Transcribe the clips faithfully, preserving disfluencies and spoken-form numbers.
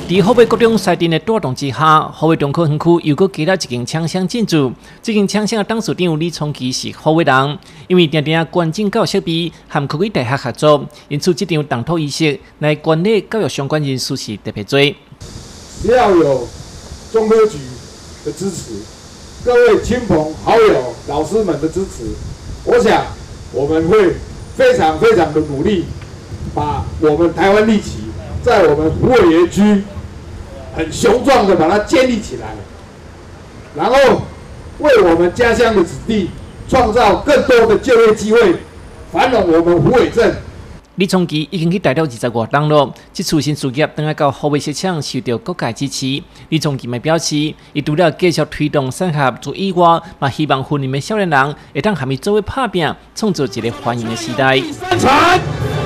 在后尾各种赛电的带动之下，后尾中科园区又搁加了一间枪箱进驻。这间枪箱的董事长李聪基是后尾人，因为定定关注教育设备和科技大学合作，因此这场动土仪式来管理教育相关人士是特别多。 只要有中科局的支持，各位亲朋好友、老师们的支持，我想我们会非常非常的努力，把我们台湾力旗在我们虎尾园区很雄壮的把它建立起来，然后为我们家乡的子弟创造更多的就业机会，繁荣我们虎尾镇。 李聪基已经去待了二十多年了，这次新事业等下到后尾市场受到各界支持。李聪基咪表示，伊除了继续推动产学之以外，嘛希望婚姻的少年人会当和伊做伙打拼，创造一个欢迎的时代。 产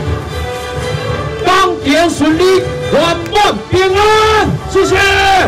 当年顺利，万万平安，谢谢。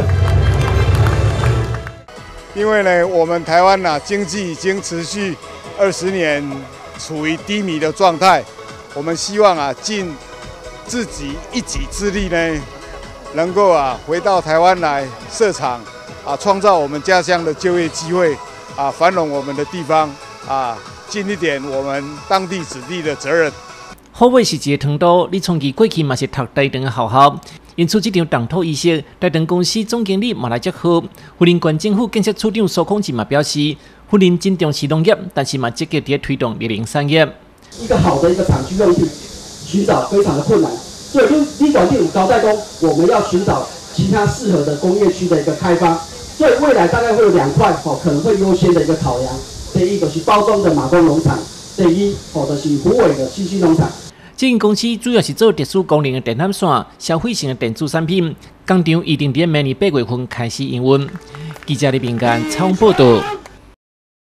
因为呢，我们台湾呐、啊、经济已经持续二十年处于低迷的状态。我们希望啊，尽自己一己之力呢，能够啊回到台湾来设厂，啊，创造我们家乡的就业机会，啊，繁荣我们的地方，啊，尽一点我们当地子弟的责任。 后尾是一个糖都，李聪基过去嘛是读台中的校校，因此这场动土仪式，台中公司总经理嘛来祝贺。福林县政府建设处长苏康进嘛表示，福林真重视农业，但是嘛积极在推动绿林产业。 一个好的一个厂区用地寻找非常的困难，所以就立管第五高代工，我们要寻找其他适合的工业区的一个开发，所以未来大概会有两块哦，可能会优先的一个考量。第一个是包装的马公农场，第一哦就是虎尾的西西农场。 这间公司主要是做特殊功能的电缆线、消费性的电子产品，工厂一定在明年八月份开始营运。记者李炳干采访报道。